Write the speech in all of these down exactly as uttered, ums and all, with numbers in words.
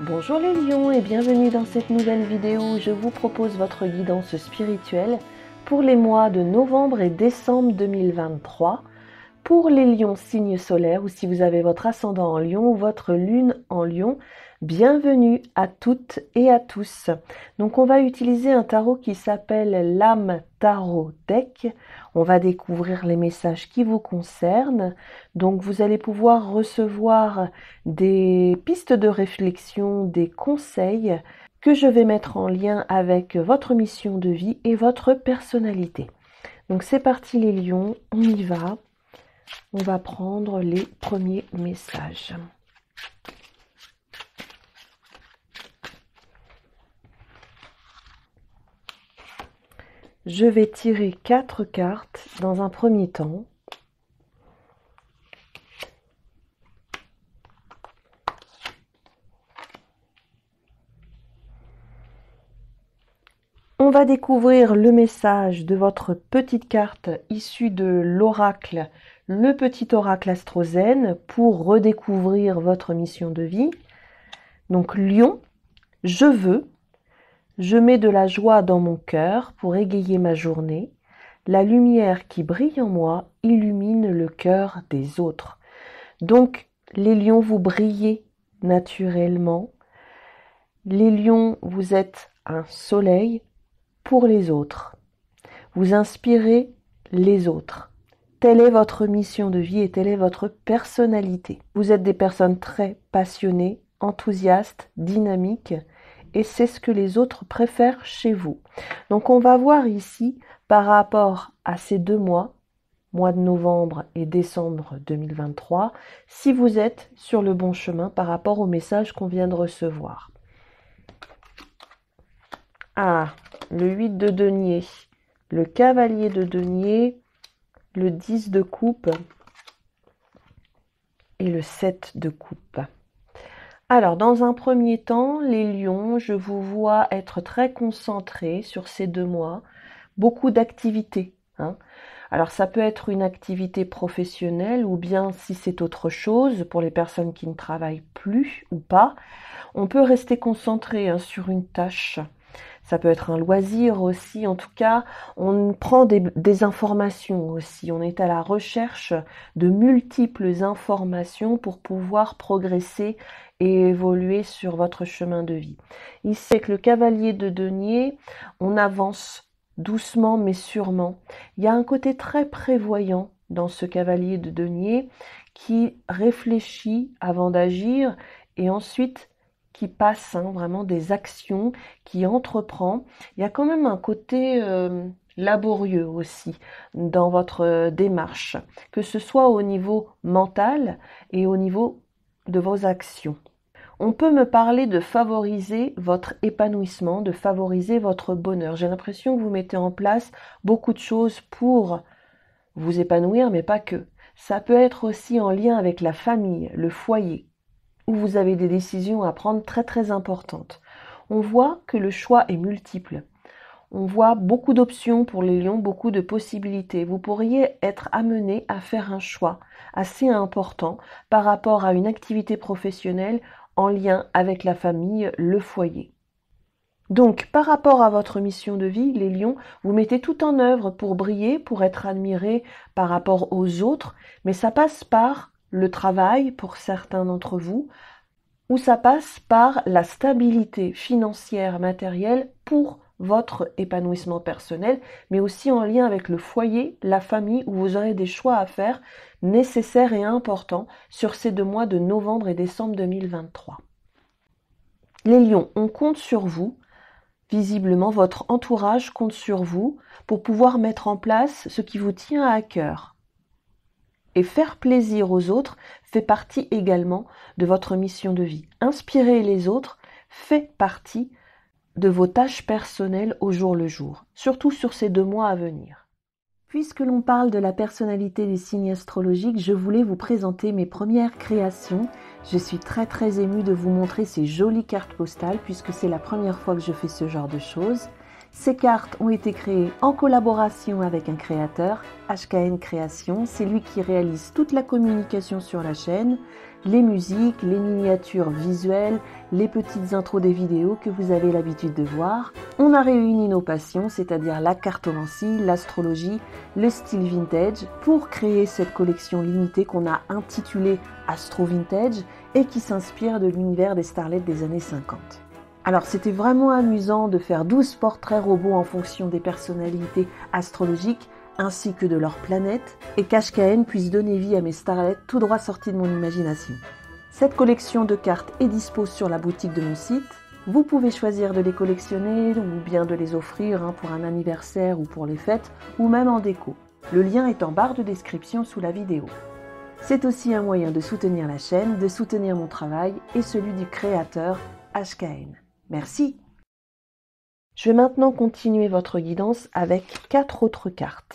Bonjour les lions et bienvenue dans cette nouvelle vidéo où je vous propose votre guidance spirituelle pour les mois de novembre et décembre deux mille vingt-trois. Pour les lions signe solaire ou si vous avez votre ascendant en lion ou votre lune en lion, bienvenue à toutes et à tous. Donc on va utiliser un tarot qui s'appelle l'âme tarot deck. On va découvrir les messages qui vous concernent. Donc vous allez pouvoir recevoir des pistes de réflexion, des conseils que je vais mettre en lien avec votre mission de vie et votre personnalité. Donc c'est parti les lions, on y va. On va prendre les premiers messages. Je vais tirer quatre cartes dans un premier temps. On va découvrir le message de votre petite carte issue de l'oracle, le petit oracle astrozène, pour redécouvrir votre mission de vie. Donc Lion, je veux, je mets de la joie dans mon cœur pour égayer ma journée. La lumière qui brille en moi illumine le cœur des autres. Donc les lions, vous brillez naturellement. Les lions, vous êtes un soleil pour les autres. Vous inspirez les autres. Telle est votre mission de vie et telle est votre personnalité. Vous êtes des personnes très passionnées, enthousiastes, dynamiques et c'est ce que les autres préfèrent chez vous. Donc on va voir ici par rapport à ces deux mois, mois de novembre et décembre deux mille vingt-trois, si vous êtes sur le bon chemin par rapport au message qu'on vient de recevoir. Ah, le huit de denier, le cavalier de denier, le dix de coupe et le sept de coupe. Alors, dans un premier temps, les lions, je vous vois être très concentrés sur ces deux mois, beaucoup d'activités. Hein. Alors, ça peut être une activité professionnelle ou bien si c'est autre chose, pour les personnes qui ne travaillent plus ou pas, on peut rester concentré hein, sur une tâche. Ça peut être un loisir aussi, en tout cas, on prend des, des informations aussi. On est à la recherche de multiples informations pour pouvoir progresser et évoluer sur votre chemin de vie. Ici, avec le cavalier de denier, on avance doucement mais sûrement. Il y a un côté très prévoyant dans ce cavalier de denier qui réfléchit avant d'agir et ensuite qui passe hein, vraiment des actions, qui entreprend. Il y a quand même un côté euh, laborieux aussi dans votre euh, démarche, que ce soit au niveau mental et au niveau de vos actions. On peut me parler de favoriser votre épanouissement, de favoriser votre bonheur. J'ai l'impression que vous mettez en place beaucoup de choses pour vous épanouir, mais pas que. Ça peut être aussi en lien avec la famille, le foyer, où vous avez des décisions à prendre très très importantes. On voit que le choix est multiple. On voit beaucoup d'options pour les lions, beaucoup de possibilités. Vous pourriez être amené à faire un choix assez important par rapport à une activité professionnelle en lien avec la famille, le foyer. Donc, par rapport à votre mission de vie, les lions, vous mettez tout en œuvre pour briller, pour être admiré par rapport aux autres, mais ça passe par le travail pour certains d'entre vous, ou ça passe par la stabilité financière, matérielle pour votre épanouissement personnel, mais aussi en lien avec le foyer, la famille, où vous aurez des choix à faire nécessaires et importants sur ces deux mois de novembre et décembre deux mille vingt-trois. Les lions, on compte sur vous. Visiblement, votre entourage compte sur vous pour pouvoir mettre en place ce qui vous tient à cœur. Et faire plaisir aux autres fait partie également de votre mission de vie. Inspirer les autres fait partie de vos tâches personnelles au jour le jour, surtout sur ces deux mois à venir. Puisque l'on parle de la personnalité des signes astrologiques, je voulais vous présenter mes premières créations. Je suis très très émue de vous montrer ces jolies cartes postales puisque c'est la première fois que je fais ce genre de choses. Ces cartes ont été créées en collaboration avec un créateur, H K N Création. C'est lui qui réalise toute la communication sur la chaîne, les musiques, les miniatures visuelles, les petites intros des vidéos que vous avez l'habitude de voir. On a réuni nos passions, c'est-à-dire la cartomancie, l'astrologie, le style vintage, pour créer cette collection limitée qu'on a intitulée Astro Vintage et qui s'inspire de l'univers des starlets des années cinquante. Alors c'était vraiment amusant de faire douze portraits robots en fonction des personnalités astrologiques ainsi que de leur planète, et qu'H K N puisse donner vie à mes starlets tout droit sortis de mon imagination. Cette collection de cartes est dispo sur la boutique de mon site. Vous pouvez choisir de les collectionner ou bien de les offrir hein, pour un anniversaire ou pour les fêtes, ou même en déco. Le lien est en barre de description sous la vidéo. C'est aussi un moyen de soutenir la chaîne, de soutenir mon travail et celui du créateur H K N. Merci. Je vais maintenant continuer votre guidance avec quatre autres cartes.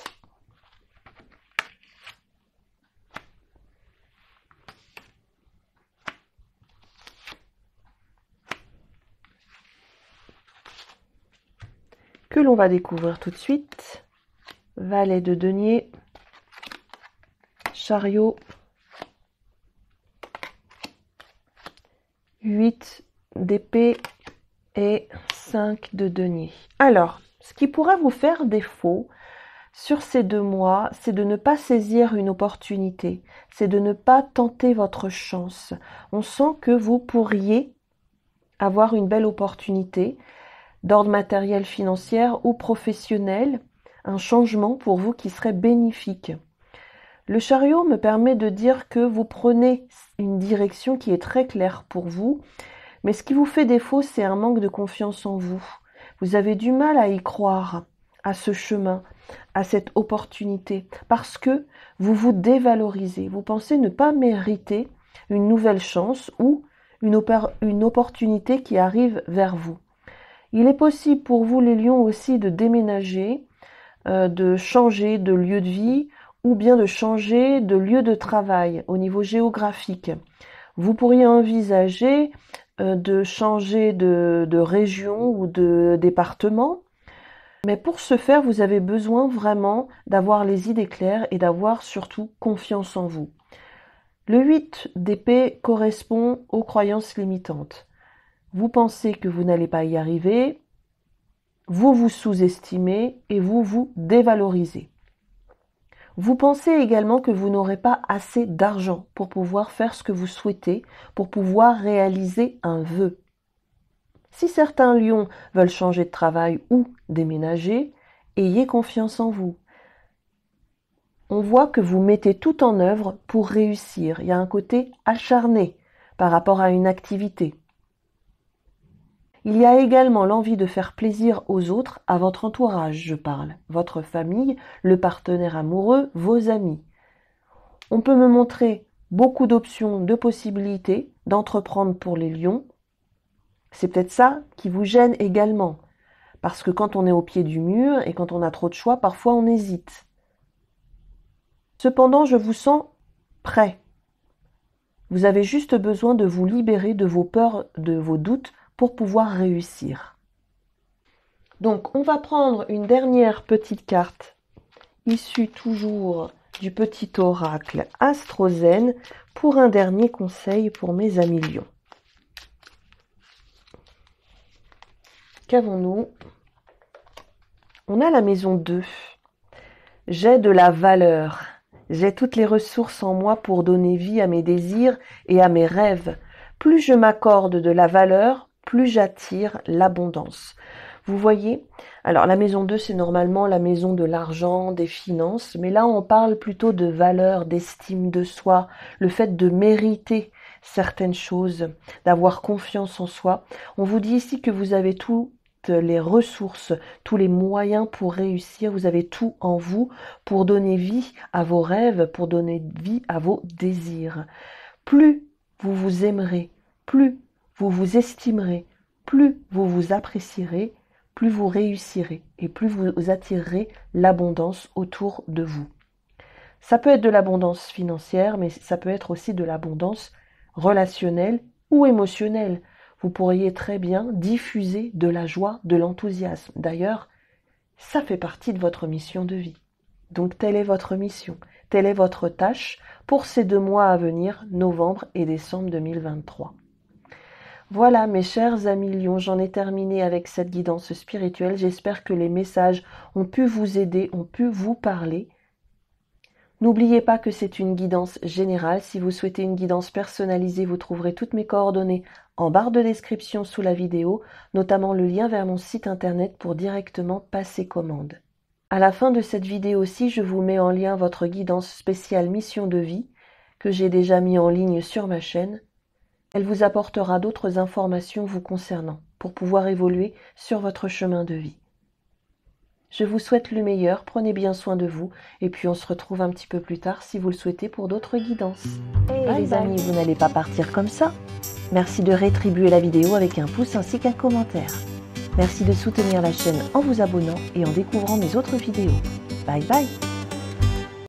Que l'on va découvrir tout de suite. Valet de denier, chariot, huit d'épée et cinq de denier. Alors, ce qui pourrait vous faire défaut sur ces deux mois, c'est de ne pas saisir une opportunité, c'est de ne pas tenter votre chance. On sent que vous pourriez avoir une belle opportunité d'ordre matériel, financier ou professionnel, un changement pour vous qui serait bénéfique. Le chariot me permet de dire que vous prenez une direction qui est très claire pour vous, mais ce qui vous fait défaut, c'est un manque de confiance en vous. Vous avez du mal à y croire, à ce chemin, à cette opportunité, parce que vous vous dévalorisez. Vous pensez ne pas mériter une nouvelle chance ou une, une opportunité qui arrive vers vous. Il est possible pour vous, les lions, aussi de déménager, euh, de changer de lieu de vie ou bien de changer de lieu de travail au niveau géographique. Vous pourriez envisager euh, de changer de, de région ou de département, mais pour ce faire, vous avez besoin vraiment d'avoir les idées claires et d'avoir surtout confiance en vous. Le huit d'épée correspond aux croyances limitantes. Vous pensez que vous n'allez pas y arriver, vous vous sous-estimez et vous vous dévalorisez. Vous pensez également que vous n'aurez pas assez d'argent pour pouvoir faire ce que vous souhaitez, pour pouvoir réaliser un vœu. Si certains lions veulent changer de travail ou déménager, ayez confiance en vous. On voit que vous mettez tout en œuvre pour réussir. Il y a un côté acharné par rapport à une activité. Il y a également l'envie de faire plaisir aux autres, à votre entourage, je parle, votre famille, le partenaire amoureux, vos amis. On peut me montrer beaucoup d'options, de possibilités d'entreprendre pour les lions. C'est peut-être ça qui vous gêne également, parce que quand on est au pied du mur et quand on a trop de choix, parfois on hésite. Cependant, je vous sens prêt. Vous avez juste besoin de vous libérer de vos peurs, de vos doutes, pour pouvoir réussir. Donc, on va prendre une dernière petite carte, issue toujours du petit oracle Astrozen, pour un dernier conseil pour mes amis lions. Qu'avons-nous? On a la maison deux. J'ai de la valeur. J'ai toutes les ressources en moi pour donner vie à mes désirs et à mes rêves. Plus je m'accorde de la valeur, plus j'attire l'abondance. Vous voyez? Alors la maison deux, c'est normalement la maison de l'argent, des finances, mais là on parle plutôt de valeur, d'estime de soi, le fait de mériter certaines choses, d'avoir confiance en soi. On vous dit ici que vous avez toutes les ressources, tous les moyens pour réussir, vous avez tout en vous pour donner vie à vos rêves, pour donner vie à vos désirs. Plus vous vous aimerez, plus vous vous estimerez, plus vous vous apprécierez, plus vous réussirez et plus vous attirerez l'abondance autour de vous. Ça peut être de l'abondance financière, mais ça peut être aussi de l'abondance relationnelle ou émotionnelle. vous pourriez très bien diffuser de la joie, de l'enthousiasme. D'ailleurs, ça fait partie de votre mission de vie. Donc telle est votre mission, telle est votre tâche pour ces deux mois à venir, novembre et décembre deux mille vingt-trois. Voilà mes chers amis lions, j'en ai terminé avec cette guidance spirituelle. J'espère que les messages ont pu vous aider, ont pu vous parler. N'oubliez pas que c'est une guidance générale. Si vous souhaitez une guidance personnalisée, vous trouverez toutes mes coordonnées en barre de description sous la vidéo, notamment le lien vers mon site internet pour directement passer commande. À la fin de cette vidéo aussi, je vous mets en lien votre guidance spéciale mission de vie que j'ai déjà mis en ligne sur ma chaîne. Elle vous apportera d'autres informations vous concernant pour pouvoir évoluer sur votre chemin de vie. Je vous souhaite le meilleur, prenez bien soin de vous et puis on se retrouve un petit peu plus tard si vous le souhaitez pour d'autres guidances. Et bye les bye. Amis, vous n'allez pas partir comme ça. Merci de rétribuer la vidéo avec un pouce ainsi qu'un commentaire. Merci de soutenir la chaîne en vous abonnant et en découvrant mes autres vidéos. Bye bye.